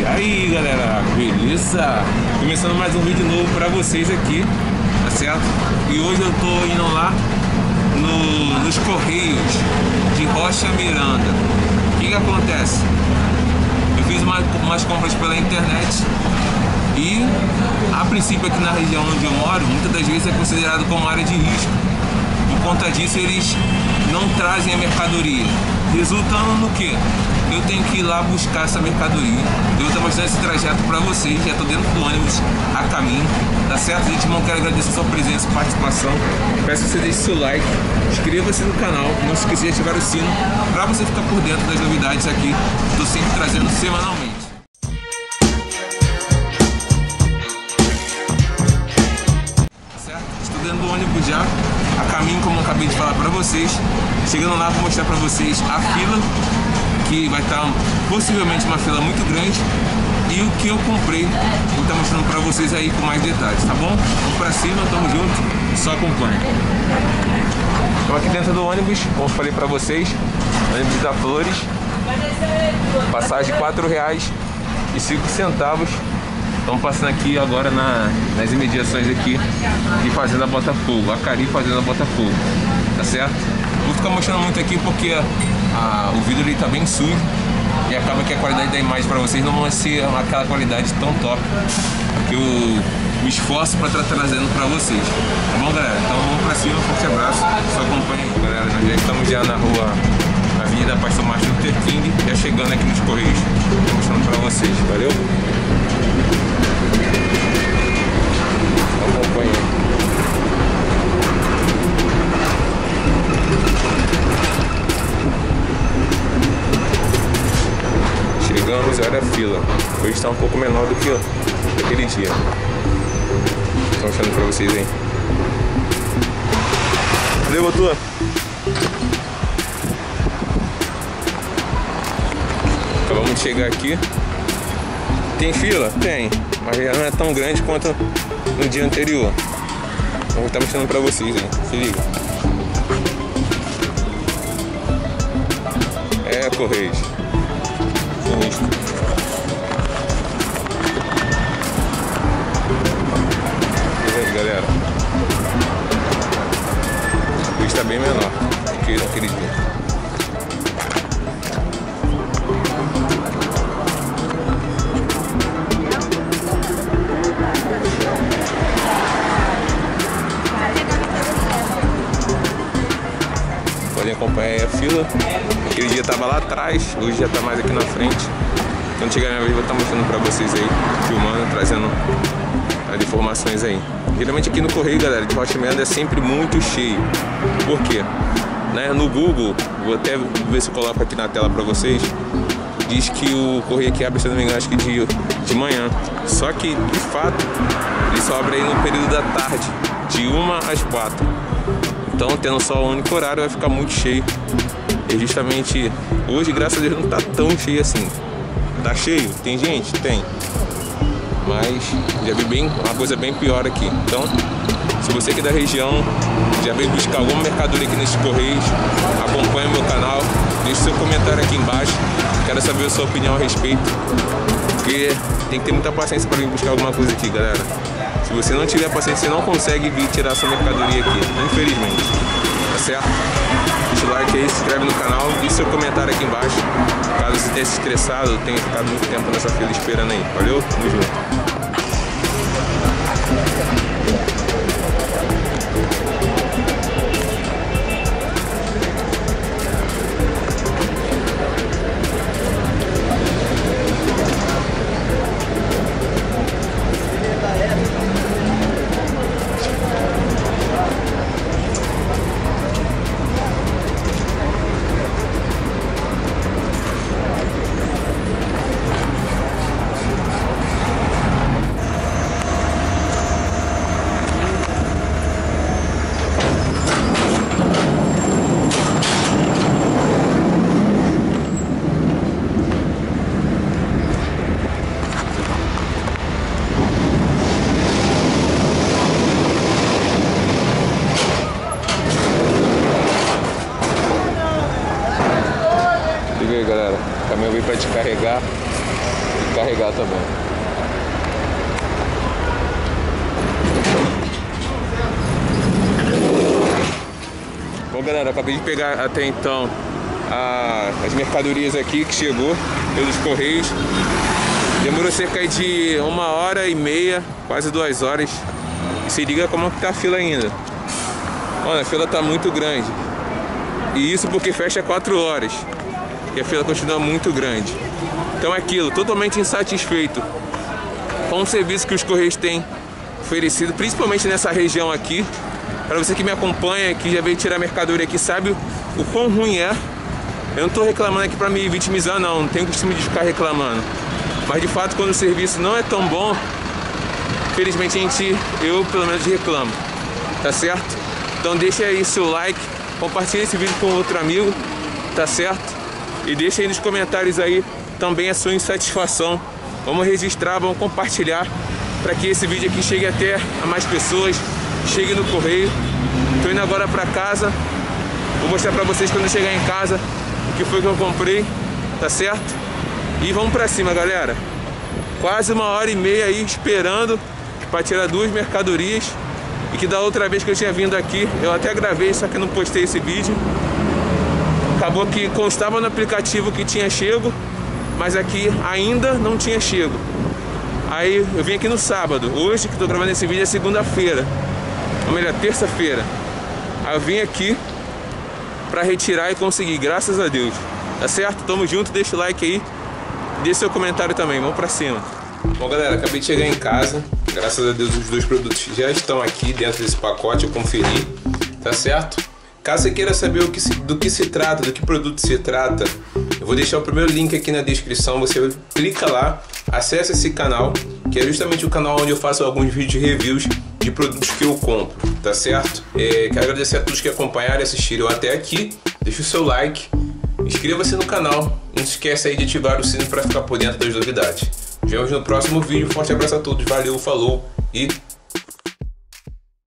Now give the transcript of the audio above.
aí galera, beleza? Começando mais um vídeo novo pra vocês aqui, tá certo? E hoje eu tô indo lá nos Correios de Rocha Miranda. O que acontece? Eu fiz umas compras pela internet e a princípio aqui na região onde eu moro, muitas das vezes é considerado como área de risco. Por conta disso eles não trazem a mercadoria, resultando no que? Eu tenho que ir lá buscar essa mercadoria. Eu vou estar mostrando esse trajeto para vocês. Já estou dentro do ônibus a caminho, tá certo? Gente, irmão, quero agradecer a sua presença e participação. Peço que você deixe seu like, inscreva-se no canal, não se esqueça de ativar o sino para você ficar por dentro das novidades aqui. Estou sempre trazendo semanalmente. Certo? Estou dentro do ônibus já a caminho, como eu acabei de falar para vocês. Chegando lá, vou mostrar para vocês a fila, que vai estar possivelmente uma fila muito grande, e o que eu comprei vou estar mostrando para vocês aí com mais detalhes, tá bom? Vamos pra cima, tamo junto, só acompanha. Estou aqui dentro do ônibus, como eu falei para vocês, ônibus da Flores, passagem R$4,05. Estamos passando aqui agora nas imediações aqui de Fazenda Botafogo, Acari Fazenda Botafogo, tá certo? Vou ficar mostrando muito aqui porque o vídeo ele tá bem sujo e acaba que a qualidade da imagem para vocês não vai ser aquela qualidade tão top que eu me esforço para estar trazendo para vocês, tá bom, galera? Então vamos pra cima, forte abraço, só acompanha aí, galera. Nós já estamos já na rua Avenida Pastor Martin Luther King, já chegando aqui nos Correios, mostrando para vocês, valeu? Acompanha aí. Chegamos e olha a fila. Hoje está um pouco menor do que aquele dia. Estou mostrando pra vocês aí. Cadê, Botua? Acabamos de chegar aqui. Tem fila? Tem. Mas já não é tão grande quanto no dia anterior. Então vou estar mostrando pra vocês aí. Se liga. É, Correios. Aí, galera, o está bem menor do que naquele dia. Podem acompanhar aí a fila. Aquele dia estava lá atrás, hoje já está mais aqui na frente. Quando chegar a minha vez, vou estar mostrando para vocês aí, filmando, trazendo as informações aí. Geralmente aqui no Correio, galera, de Rocha Miranda é sempre muito cheio. Por quê? No Google, vou até ver se eu coloco aqui na tela para vocês, diz que o Correio aqui abre, se não me engano, acho que de manhã. Só que, de fato, ele só abre aí no período da tarde, de 1 às 4. Então, tendo só um único horário, vai ficar muito cheio. E justamente hoje, graças a Deus, não tá tão cheio assim. Tá cheio? Tem gente? Tem. Mas já vi uma coisa bem pior aqui. Então, se você aqui da região já veio buscar alguma mercadoria aqui nesses Correios, acompanha o meu canal, deixe seu comentário aqui embaixo. Quero saber a sua opinião a respeito, porque tem que ter muita paciência para vir buscar alguma coisa aqui, galera. Se você não tiver paciência, você não consegue vir tirar sua mercadoria aqui, infelizmente. Tá certo? Deixa o like aí, se inscreve no canal e seu comentário aqui embaixo. Caso você tenha se estressado, tenha ficado muito tempo nessa fila esperando aí. Valeu? Tamo junto. caminhão veio para descarregar e carregar também. Bom, galera, acabei de pegar até então as mercadorias aqui que chegou pelos Correios. Demorou cerca de 1h30, quase 2 horas. E se liga como que tá a fila ainda. Olha, a fila tá muito grande. E isso porque fecha 4 horas. E a fila continua muito grande. Então é aquilo, totalmente insatisfeito com o serviço que os Correios têm oferecido, principalmente nessa região aqui. Para você que me acompanha, que já veio tirar mercadoria aqui, sabe o quão ruim é. Eu não estou reclamando aqui para me vitimizar, não tenho costume de ficar reclamando. Mas de fato, quando o serviço não é tão bom, felizmente eu pelo menos reclamo, tá certo? Então deixa aí seu like, compartilha esse vídeo com outro amigo, tá certo? E deixa aí nos comentários aí também a sua insatisfação. Vamos registrar, vamos compartilhar para que esse vídeo aqui chegue até a mais pessoas, chegue no correio. Tô indo agora para casa, vou mostrar para vocês quando eu chegar em casa o que foi que eu comprei, tá certo? E vamos pra cima, galera. Quase 1h30 aí esperando para tirar 2 mercadorias. E que da outra vez que eu tinha vindo aqui, eu até gravei, só que não postei esse vídeo. Acabou que constava no aplicativo que tinha chego, mas aqui ainda não tinha chego. Aí eu vim aqui no sábado. Hoje que tô gravando esse vídeo é segunda-feira, ou melhor, terça-feira. Aí eu vim aqui para retirar e conseguir, graças a Deus. Tá certo? Tamo junto, deixa o like aí. Deixe seu comentário também, vamos pra cima. Bom, galera, acabei de chegar em casa. Graças a Deus os 2 produtos já estão aqui dentro desse pacote, eu conferi, tá certo? Caso você queira saber do que se trata, do que produto se trata, eu vou deixar o primeiro link aqui na descrição. Você clica lá, acessa esse canal, que é justamente o canal onde eu faço alguns vídeos reviews de produtos que eu compro, tá certo? Quero agradecer a todos que acompanharam e assistiram até aqui. Deixa o seu like, inscreva-se no canal, não se esqueça aí de ativar o sino para ficar por dentro das novidades. Nos vemos no próximo vídeo, forte abraço a todos, valeu, falou e